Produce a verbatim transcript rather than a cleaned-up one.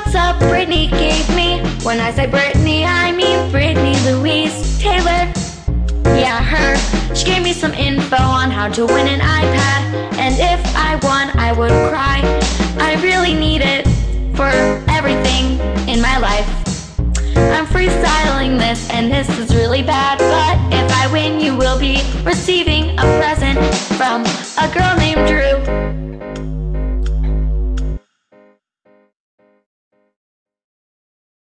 up Brittany gave me. When I say Brittany, I mean Brittany Louise Taylor. Yeah, her. She gave me some info on how to win an iPad, and if I won, I would cry. I really need it for everything in my life. I'm freestyling this, and this is really bad, but if I win, you will be receiving a present from a girl named Drew.